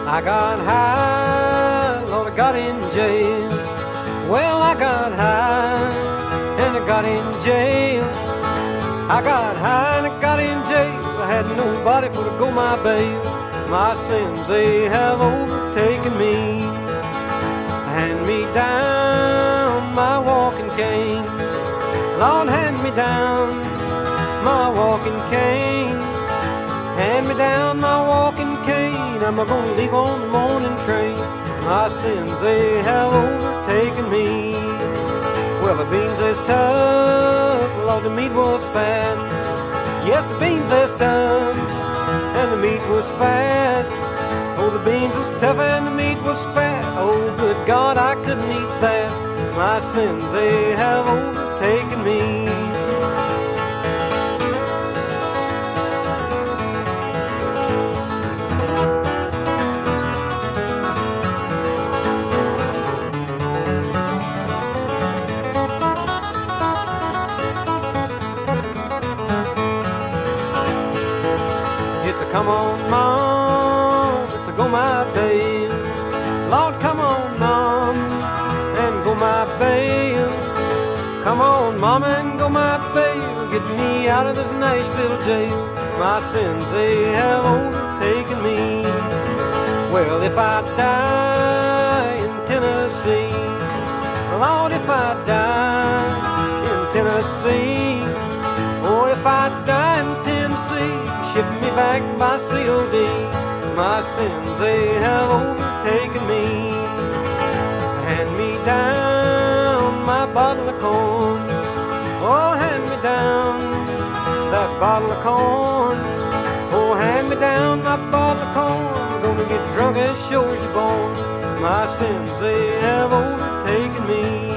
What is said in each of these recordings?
I got high, Lord, I got in jail. Well, I got high and I got in jail. I got high and I got in jail. I had nobody for to go my bail. My sins, they have overtaken me. Hand me down my walking cane. Lord, hand me down my walking cane. Hand me down my walking cane. I'm gonna leave on the morning train. My sins, they have overtaken me. Well, the beans is tough, Lord, the meat was fat. Yes, the beans is tough, and the meat was fat. Oh, the beans is tough and the meat was fat. Oh, good God, I couldn't eat that. My sins, they have overtaken me. It's a come on, Mom, it's a go my babe. Lord, come on, Mom, and go my babe. Come on, Mom, and go my babe. Get me out of this Nashville jail. My sins, they have overtaken me. Well, if I die in Tennessee, Lord, if I die in Tennessee, oh, if I die in Tennessee, ship me back by COD. My sins, they have overtaken me. Hand me down my bottle of corn. Oh, hand me down that bottle of corn. Oh, hand me down my bottle of corn. Gonna get drunk as sure as you're born. My sins, they have overtaken me.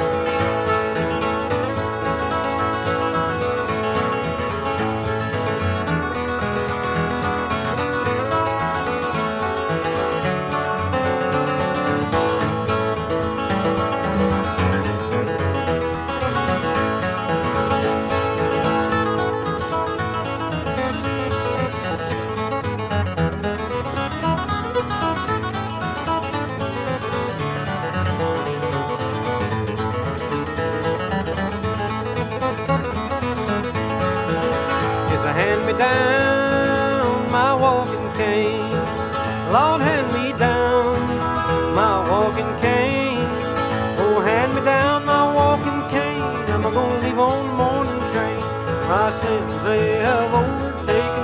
Hand me down my walking cane. Lord, hand me down my walking cane. Oh, hand me down my walking cane. I'm gonna leave on the morning train. My sins, they have overtaken